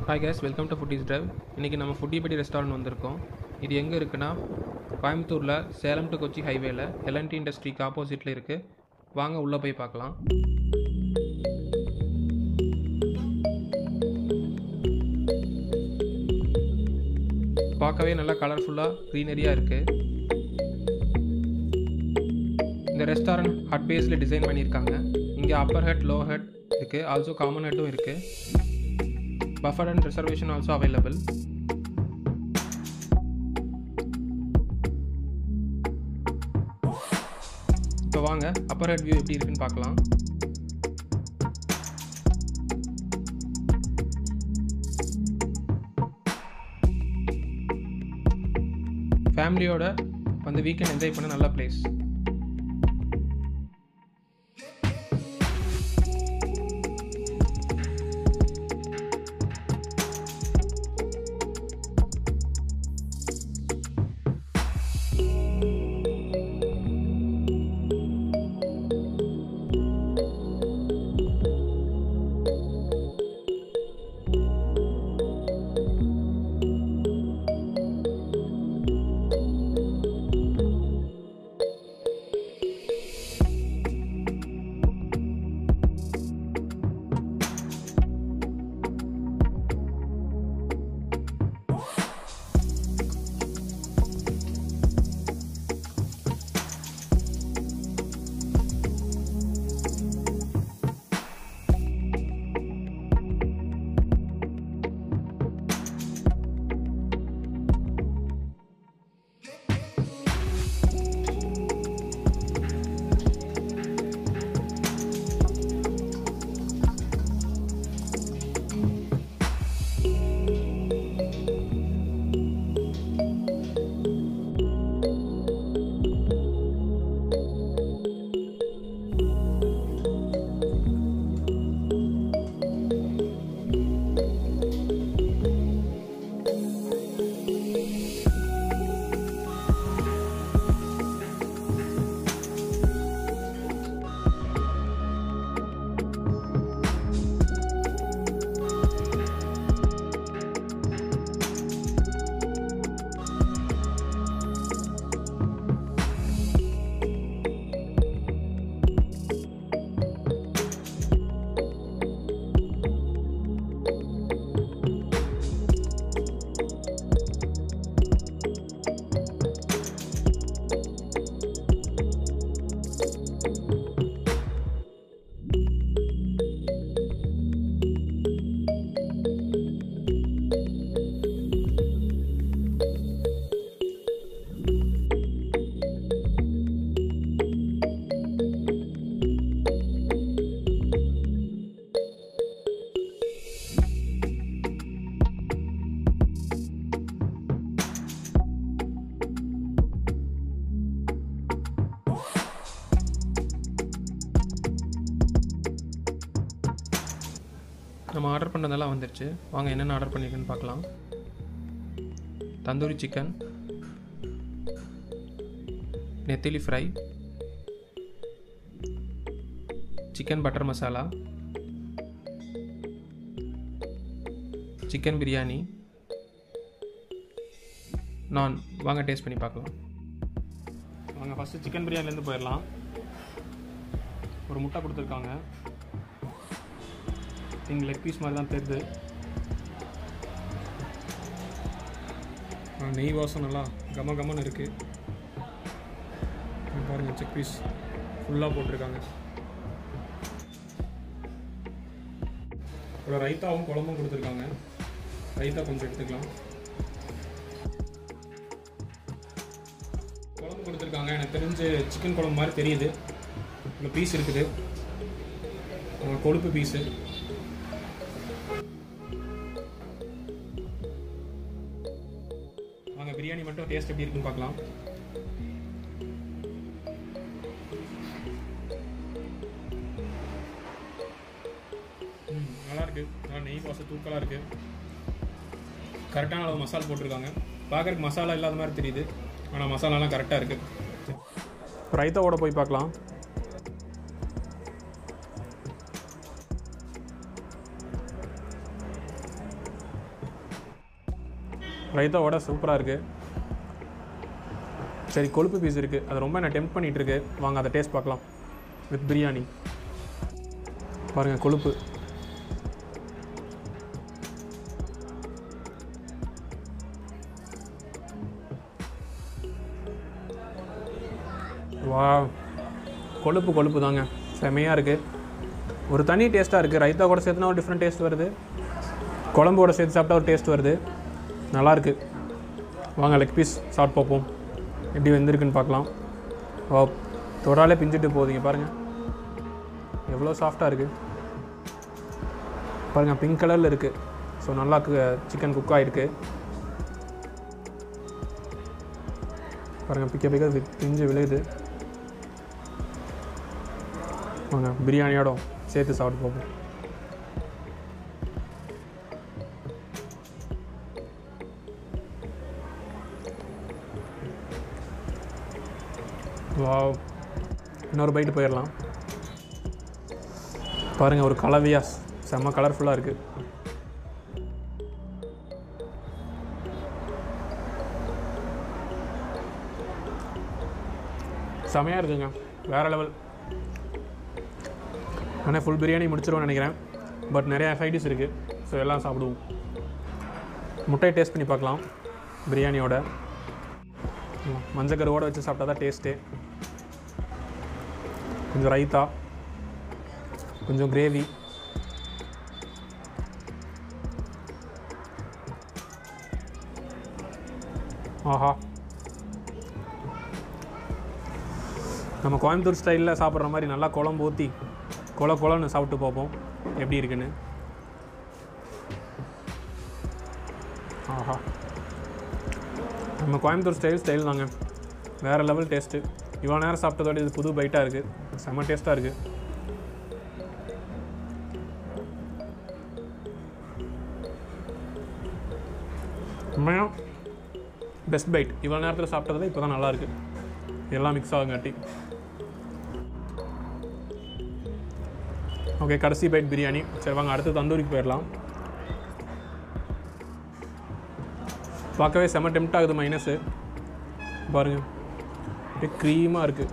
Hi guys, welcome to foodies drive. இன்றைக்கி நம்ம ஃபுட்டிபடி restaurant வந்திருக்கோம். இது எங்கே இருக்குன்னா கோயம்புத்தூரில் சேலம் டு கொச்சி ஹைவேல எல்என்டி இண்டஸ்ட்ரிக்கு ஆப்போசிட்டில் இருக்குது. வாங்க உள்ளே போய் பார்க்கலாம். பார்க்கவே நல்லா கலர்ஃபுல்லாக க்ரீனரியாக இருக்குது. இந்த ரெஸ்டாரண்ட் ஹட் பேஸில் டிசைன் பண்ணியிருக்காங்க. இங்கே அப்பர் ஹட், லோ ஹட் இருக்குது. ஆல்சோ காமன் ஹட்டும் இருக்குது. Buffer and reservation also available. இப்போ வாங்க அப்பர் ஹெட் வியூ எப்படி இருக்குன்னு பார்க்கலாம். ஃபேமிலியோட வந்து வீக்கெண்ட் என்ஜாய் பண்ண நல்ல பிளேஸ். நம்ம ஆர்டர் பண்ணதெல்லாம் வந்துருச்சு. வாங்க என்னென்ன ஆர்டர் பண்ணியிருக்குன்னு பார்க்கலாம். தந்தூரி சிக்கன், நெத்திலி fry, chicken butter masala, chicken biryani, naan. வாங்க டேஸ்ட் பண்ணி பார்க்கலாம். வாங்க ஃபஸ்ட்டு சிக்கன் பிரியாணிலேருந்து போயிடலாம். ஒரு முட்டை கொடுத்துருக்காங்க. இங்கே லெக் பீஸ் மாதிரி தான் தெரியுது. நெய் வாசம் நல்லா கமன்னு இருக்குது. பாருங்கள், செக் பீஸ் ஃபுல்லாக போட்டிருக்காங்க. ஒரு ரைத்தாவும் குழம்பும் கொடுத்துருக்காங்க. ரைத்தா கொஞ்சம் எடுத்துக்கலாம். குழம்பு கொடுத்துருக்காங்க. எனக்கு தெரிஞ்சு சிக்கன் குழம்பு மாதிரி தெரியுது. இங்கே பீஸ் இருக்குது, கொழுப்பு பீஸு. வாங்க பிரியாணி மட்டும் டேஸ்ட் எப்படி இருக்குன்னு பார்க்கலாம். நல்லா இருக்கு. நல்லா நெய் வாசம் தூக்கலாக இருக்கு. கரெக்டான அளவு மசாலா போட்டிருக்காங்க. பார்க்கறதுக்கு மசாலா இல்லாத மாதிரி தெரியுது, ஆனால் மசாலாலாம் கரெக்டாக இருக்கு. ரைத்தாவோட போய் பார்க்கலாம். ரைத்தாவோட சூப்பராக இருக்குது. சரி, கொழுப்பு பீஸ் இருக்குது, அது ரொம்ப என்ன டெம்ப் பண்ணிகிட்டு இருக்கு. வாங்க அதை டேஸ்ட் பார்க்கலாம். வித் பிரியாணி பாருங்கள், கொழுப்பு. வா, கொழுப்பு கொழுப்பு தாங்க, செமையாக இருக்குது. ஒரு தனி டேஸ்ட்டாக இருக்குது. ரைத்தா கூட சேர்த்துனா ஒரு டிஃப்ரெண்ட் டேஸ்ட் வருது, குழம்போட சேர்த்து சாப்பிட்டா ஒரு டேஸ்ட் வருது, நல்லாயிருக்கு. வாங்க லெக் பீஸ் சாப்பிட்டு பார்ப்போம், எப்படி வெந்திருக்குன்னு பார்க்கலாம். ஓ, தொடாலே பிஞ்சிட்டு போகுதுங்க பாருங்கள், எவ்வளோ சாஃப்டாக இருக்குது பாருங்கள். பிங்க் கலரில் இருக்குது. ஸோ நல்லா சிக்கன் குக் ஆகிருக்கு பாருங்கள். பிக்க பிக்க பிஞ்சு விழுகுது. வாங்க பிரியாணியோட சேர்த்து சாப்பிட்டு பார்ப்போம். வாவ், இன்னொரு பைட்டு போயிடலாம். பாருங்கள், ஒரு கலவையாக செம்ம கலர்ஃபுல்லாக இருக்குது. செமையாக இருக்குங்க, வேறு லெவல். ஆனால் ஃபுல் பிரியாணி முடிச்சிடுவோன்னு நினைக்கிறேன். பட் நிறையா சைடிஸ் இருக்குது, ஸோ எல்லாம் சாப்பிடுவோம். முட்டையை டேஸ்ட் பண்ணி பார்க்கலாம். பிரியாணியோட மஞ்சக்கருவோடு வச்சு சாப்பிட்டா தான் டேஸ்ட்டு. கொஞ்சம் ரைத்தா, கொஞ்சம் கிரேவி. ஆஹா, நம்ம கோயம்புத்தூர் ஸ்டைலில் சாப்பிட்ற மாதிரி நல்லா குழம்பு ஊற்றி குழன்னு சாப்பிட்டு பார்ப்போம் எப்படி இருக்குன்னு. ஆஹா, நம்ம கோயம்புத்தூர் ஸ்டைல் தாங்க, வேறு லெவல் டேஸ்ட்டு. இவ்வளோ நேரம் சாப்பிட்டதோட இது புது பைட்டாக இருக்குது, செம்ம டேஸ்ட்டாக இருக்குது. உண்மையாக பெஸ்ட் பைட். இவ்வளோ நேரத்தில் சாப்பிட்டது இப்போ தான் நல்லாயிருக்கு, எல்லாம் மிக்ஸ் ஆகுங்காட்டி. ஓகே, கடைசி பைட் பிரியாணி. சரி வாங்க அடுத்து தந்தூரிக்கு போயிடலாம். பார்க்கவே செம்ம டெம்ட் ஆகுது. மைனஸு பாருங்கள், அப்படியே க்ரீமாக இருக்குது.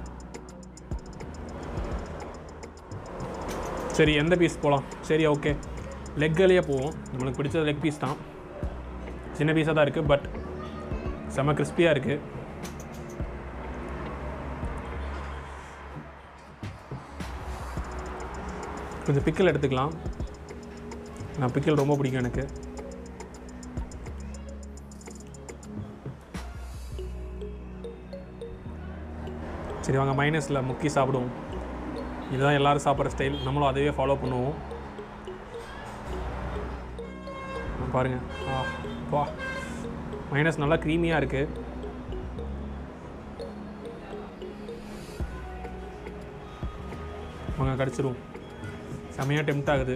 சரி, எந்த பீஸ் போகலாம்? சரி ஓகே, லெக்கிலேயே போவோம். நம்மளுக்கு பிடிச்சது லெக் பீஸ் தான். சின்ன பீஸாக தான் இருக்குது, பட் செம்ம கிறிஸ்பியாக இருக்குது. கொஞ்சம் பிக்கிள் எடுத்துக்கலாம். நான் பிக்கிள் ரொம்ப பிடிக்கும் எனக்கு. சரி வாங்க மைனஸில் முக்கி சாப்பிடுவோம். இதுதான் எல்லோரும் சாப்பிட்ற ஸ்டைல், நம்மளும் அதையே ஃபாலோ பண்ணுவோம். பாருங்கள், வா, மைனஸ் நல்லா க்ரீமியாக இருக்குது. வாங்க கடிச்சிருவோம். செமையாக டெம்ட் ஆகுது.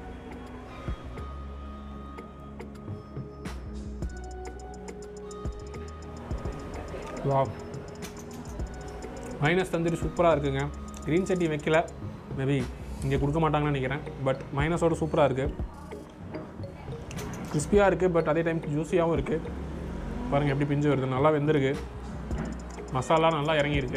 வா, மைனஸ் தந்தூரி சூப்பராக இருக்குங்க. க்ரீன் சட்னி வைக்கல, மேபி இங்கே கொடுக்க மாட்டாங்கன்னு நினைக்கிறேன். பட் மைனஸோடு சூப்பராக இருக்குது, கிறிஸ்பியாக இருக்குது, பட் அதே டைம் ஜூஸியாகவும் இருக்குது. பாருங்கள் எப்படி பிஞ்சு வருது, நல்லா வெந்திருக்கு, மசாலா நல்லா இறங்கியிருக்கு.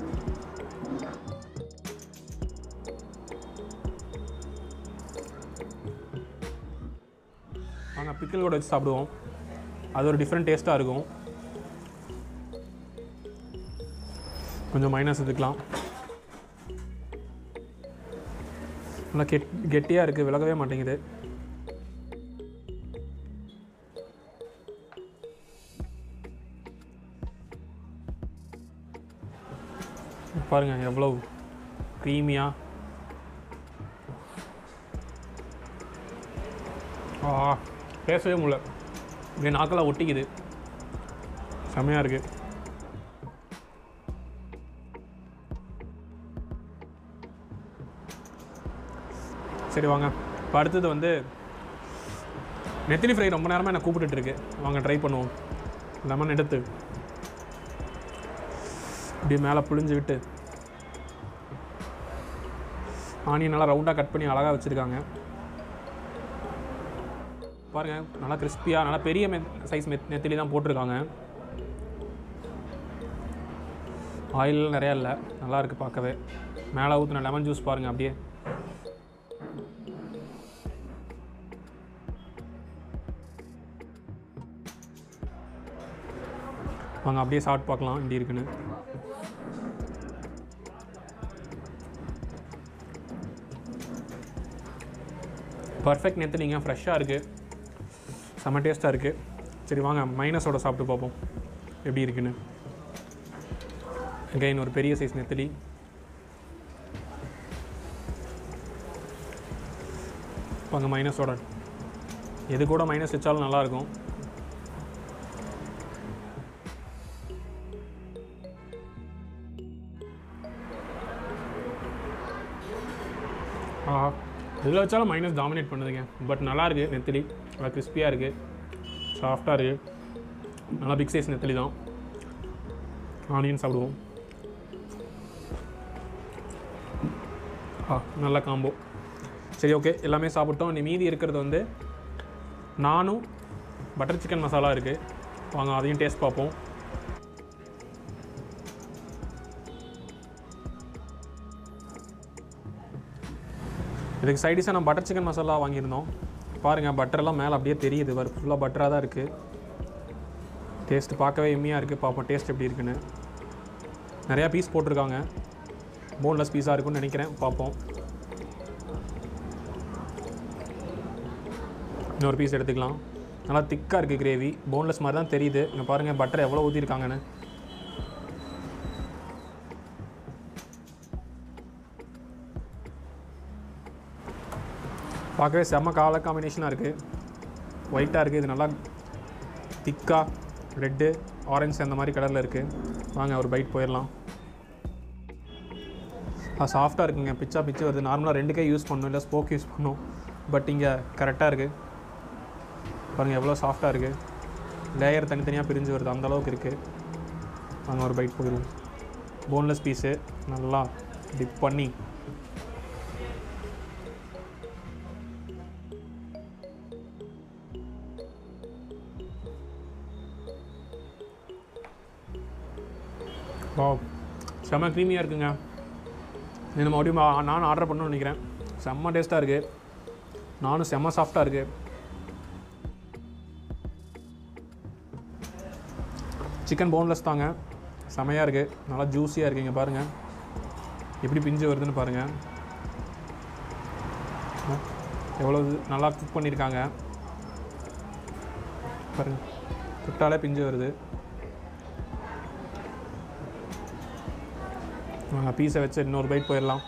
வாங்க பிக்கிள் கூட வச்சு சாப்பிடுவோம், அது ஒரு டிஃப்ரெண்ட் டேஸ்ட்டாக இருக்கும். கொஞ்சம் மைனஸ் எடுத்துக்கலாம். நல்லா கெட்டியாக இருக்குது, விலகவே மாட்டேங்குது. பாருங்கள் எவ்வளோ க்ரீமியாக. பேசவே முடியல, இப்படி நாக்கெல்லாம் ஒட்டிக்குது, செம்மையாக இருக்குது. சரி வாங்க, இப்போ அடுத்தது வந்து நெத்திலி ஃப்ரை. ரொம்ப நேரமாக என்னை கூப்பிட்டுருக்கு, வாங்க ட்ரை பண்ணுவோம். லெமன் எடுத்து இப்படி மேலே புழிஞ்சு விட்டு ஆனியன் நல்லா ரவுண்டாக கட் பண்ணி அழகாக வச்சுருக்காங்க. பாருங்கள், நல்லா கிறிஸ்பியாக நல்லா பெரிய சைஸ் நெத்திலி தான் போட்டிருக்காங்க. ஆயில் நிறையா இல்லை, நல்லா இருக்குது பார்க்கவே. மேலே ஊற்றின லெமன் ஜூஸ் பாருங்கள் அப்படியே. வாங்க அப்படியே சாப்பிட்டு பார்க்கலாம் எப்படி இருக்குன்னு. பர்ஃபெக்ட் நெத்திலிங்க, ஃப்ரெஷ்ஷாக இருக்குது, செம்ம டேஸ்ட்டாக இருக்குது. சரி வாங்க மைனஸோட சாப்பிட்டு பார்ப்போம் எப்படி இருக்குன்னு. அகைன் ஒரு பெரிய சைஸ் நெத்திலி. வாங்க மைனஸோட, எது கூட மைனஸ் வச்சாலும் நல்லாயிருக்கும். இதில் வச்சாலும் மைனஸ் டாமினேட் பண்ணுதுங்க. பட் நல்லாயிருக்கு நெத்திலி, நல்லா கிறிஸ்பியாக இருக்குது, சாஃப்டாக இருக்குது, நல்லா பிக் சைஸ் நெத்திலி தான். ஆனியன் சாப்பிடுவோம். நல்ல காம்போ. சரி ஓகே, எல்லாமே சாப்பிட்டோம். நீ மீதி இருக்கிறது வந்து நானும் பட்டர் சிக்கன் மசாலா இருக்குது. வாங்க அதையும் டேஸ்ட் பார்ப்போம். இதுக்கு சைடிஷாக நான் பட்டர் சிக்கன் மசாலா வாங்கியிருந்தோம். பாருங்கள் பட்டரெல்லாம் மேலே அப்படியே தெரியுது, ஃபுல்லாக பட்டராக தான் இருக்குது. டேஸ்ட்டு பார்க்கவே எம்மியாக இருக்குது. பார்ப்போம் டேஸ்ட் எப்படி இருக்குன்னு. நிறையா பீஸ் போட்டிருக்காங்க, போன்லெஸ் பீஸாக இருக்குன்னு நினைக்கிறேன். பார்ப்போம். இன்னொரு பீஸ் எடுத்துக்கலாம். நல்லா திக்காக இருக்குது கிரேவி, போன்லெஸ் மாதிரி தான் தெரியுது. இங்கே பாருங்கள் பட்டர் எவ்வளோ ஊற்றிருக்காங்கன்னு. பார்க்கவே செம்ம கலர் காம்பினேஷனாக இருக்குது, ஒயிட்டாக இருக்குது. இது நல்லா திக்காக ரெட்டு ஆரஞ்சு அந்த மாதிரி கலரில் இருக்குது. வாங்க ஒரு பைட் போயிடலாம். சாஃப்டாக இருக்குங்க, பிச்சா பிச்சு வருது. நார்மலாக 2 கை யூஸ் பண்ணணும், இல்லை ஸ்போக் யூஸ் பண்ணணும். பட் இங்கே கரெக்டாக இருக்குது. பாருங்கள் எவ்வளோ சாஃப்டாக இருக்குது, லேயர் தனித்தனியாக பிரிஞ்சு வருது, அந்தளவுக்கு இருக்குது. வாங்க ஒரு பைட் போயிடுவோம். போன்லெஸ் பீஸு நல்லா டிப் பண்ணி செம்ம க்ரீமியாக இருக்குங்க. இது மறுபடியும் நானும் ஆர்டர் பண்ணணும்னு நினைக்கிறேன். செம்ம டேஸ்ட்டாக இருக்குது, நானும் செம்ம சாஃப்டாக இருக்குது. சிக்கன் போன்லெஸ் தாங்க, செம்மையாக இருக்குது, நல்லா ஜூஸியாக இருக்குங்க. பாருங்கள் எப்படி பிஞ்சு வருதுன்னு பாருங்கள், எவ்வளோ நல்லா குக் பண்ணியிருக்காங்க பாருங்கள். குட்டாலே பிஞ்சு வருது. பீஸை வச்சு இன்னொரு பைட் போயிடலாம்.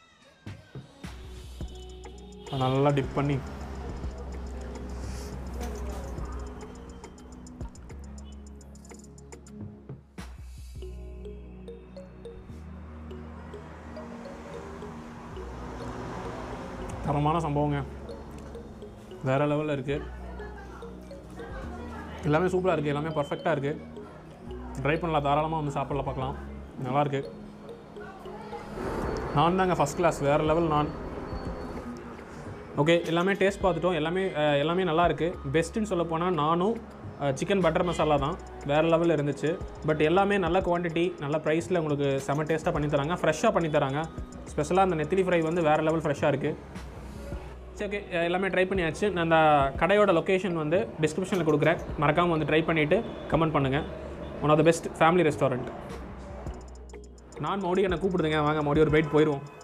நல்லா டிப் பண்ணி தரமான சம்பவங்க, வேறு லெவலில் இருக்குது. எல்லாமே சூப்பராக இருக்குது, எல்லாமே பர்ஃபெக்டாக இருக்குது. ட்ரை பண்ணலாம், தாராளமாக வந்து சாப்பிடலாம், பார்க்கலாம். நல்லாயிருக்கு. நான் தாங்க ஃபஸ்ட் கிளாஸ், வேறு லெவல் நான். ஓகே, எல்லாமே டேஸ்ட் பார்த்துட்டோம். எல்லாமே நல்லா இருக்குது. பெஸ்ட்டுன்னு சொல்ல போனால் நானும் சிக்கன் பட்டர் மசாலா தான் வேறு லெவலில் இருந்துச்சு. பட் எல்லாமே நல்ல குவான்டிட்டி, நல்ல ப்ரைஸில் உங்களுக்கு செம டேஸ்ட்டாக பண்ணித்தராங்க, ஃப்ரெஷ்ஷாக பண்ணித்தராங்க. ஸ்பெஷலாக அந்த நெத்திலி ஃப்ரை வந்து வேறு லெவல் ஃப்ரெஷ்ஷாக இருக்குது. சரி ஓகே, எல்லாமே ட்ரை பண்ணியாச்சு. நான் அந்த கடையோட லொக்கேஷன் வந்து டிஸ்கிரிப்ஷனில் கொடுக்குறேன், மறக்காமல் வந்து ட்ரை பண்ணிவிட்டு கமெண்ட் பண்ணுங்கள். One of the best family restaurant. நான் மறுபடியும் என்னை கூப்பிடுதுங்க, வாங்க மறுபடியும் ஒரு பைட் போயிடுவோம்.